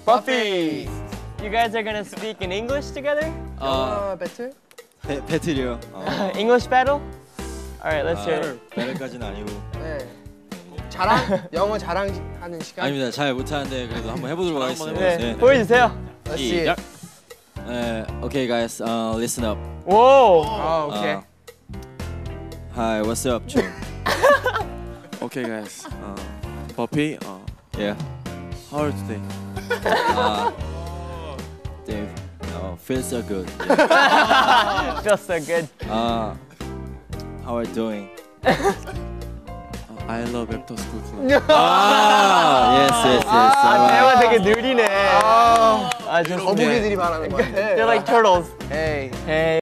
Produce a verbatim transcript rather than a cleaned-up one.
Buffy. You guys are gonna speak in English together? 어, 배틀? 배, 배틀이요. 어. English battle? All right, let's hear it. 배틀까지는 아니고. 네. 자랑? 영어 자랑하는 시간? 아닙니다. 잘 못하는데 그래도 한번 해보도록 하겠습니다. 네, 네. 보여주세요. Let's see it. 네, okay guys, uh, listen up. Whoa. 아, 오케이. Uh, hi, what's up, June? Okay, guys. Uh, Buffy, uh, Yeah. how are you today? Uh, Dave, oh, feels so good. Feels so good. Uh, how are you doing? Uh, I love after school club. Ah, yes, yes, yes. 아, alright. 대화 되게 느리네. 아, 아, 좋습니다. 거북이들이 말하는 것 같아. They're like turtles. Hey. Hey.